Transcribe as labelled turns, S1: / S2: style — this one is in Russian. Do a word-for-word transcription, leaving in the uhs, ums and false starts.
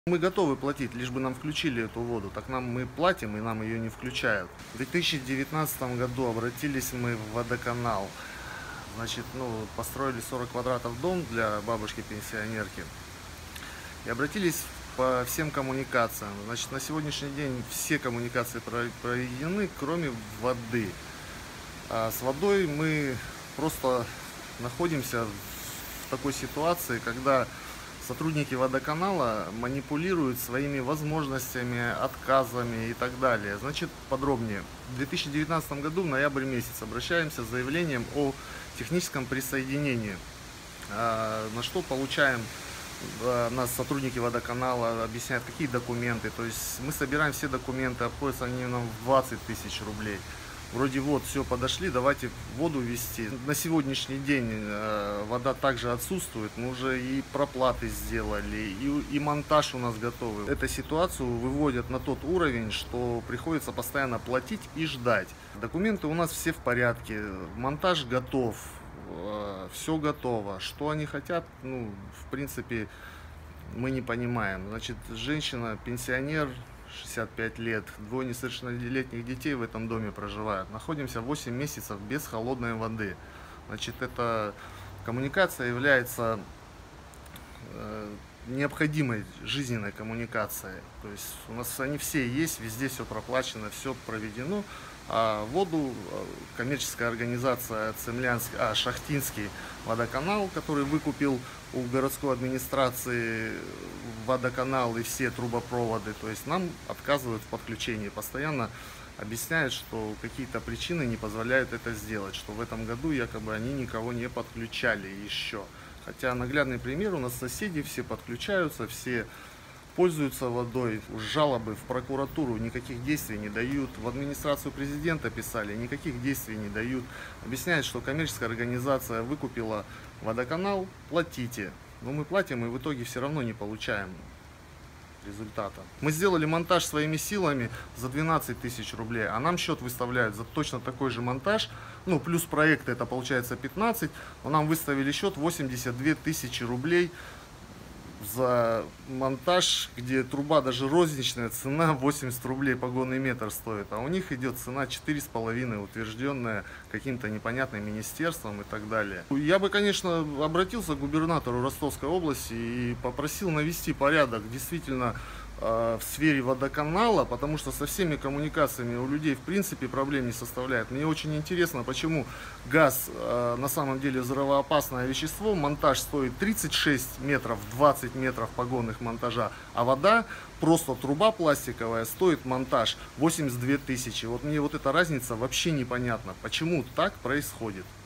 S1: Мы готовы платить, лишь бы нам включили эту воду. Так нам мы платим, и нам ее не включают. В две тысячи девятнадцатом году обратились мы в водоканал. Значит, ну, построили сорок квадратов дом для бабушки-пенсионерки. И обратились по всем коммуникациям. Значит, на сегодняшний день все коммуникации проведены, кроме воды. А с водой мы просто находимся в такой ситуации, когда сотрудники водоканала манипулируют своими возможностями, отказами и так далее. Значит, подробнее. В две тысячи девятнадцатом году, в ноябре месяц, обращаемся с заявлением о техническом присоединении, на что получаем, нас сотрудники водоканала объясняют, какие документы. То есть мы собираем все документы, обходятся они нам в двадцать тысяч рублей. Вроде вот, все, подошли, давайте воду везти. На сегодняшний день э, вода также отсутствует, мы уже и проплаты сделали, и, и монтаж у нас готовый. Эту ситуацию выводят на тот уровень, что приходится постоянно платить и ждать. Документы у нас все в порядке, монтаж готов, э, все готово. Что они хотят, ну, в принципе, мы не понимаем. Значит, женщина, пенсионер, шестьдесят пять лет, двое несовершеннолетних детей в этом доме проживают. Находимся восемь месяцев без холодной воды. Значит, эта коммуникация является э, необходимой жизненной коммуникацией. То есть у нас они все есть, везде все проплачено, все проведено. А воду коммерческая организация Цемлянский, а, Шахтинский водоканал, который выкупил у городской администрации водоканал и все трубопроводы, то есть нам отказывают в подключении, постоянно объясняют, что какие-то причины не позволяют это сделать, что в этом году якобы они никого не подключали еще. Хотя наглядный пример, у нас соседи все подключаются, все пользуются водой, жалобы в прокуратуру, никаких действий не дают, в администрацию президента писали, никаких действий не дают. Объясняют, что коммерческая организация выкупила водоканал, платите. Но мы платим и в итоге все равно не получаем результата. Мы сделали монтаж своими силами за двенадцать тысяч рублей, а нам счет выставляют за точно такой же монтаж, ну плюс проект это получается пятнадцать, но нам выставили счет восемьдесят две тысячи рублей за монтаж, где труба даже розничная, цена восемьдесят рублей погонный метр стоит, а у них идет цена четыре с половиной, утвержденная каким-то непонятным министерством и так далее. Я бы, конечно, обратился к губернатору Ростовской области и попросил навести порядок действительно в сфере водоканала, потому что со всеми коммуникациями у людей в принципе проблем не составляет. Мне очень интересно, почему газ на самом деле взрывоопасное вещество, монтаж стоит тридцать шесть метров, двадцать метров погонных монтажа, а вода, просто труба пластиковая, стоит монтаж восемьдесят две тысячи. Вот мне вот эта разница вообще непонятна, почему так происходит.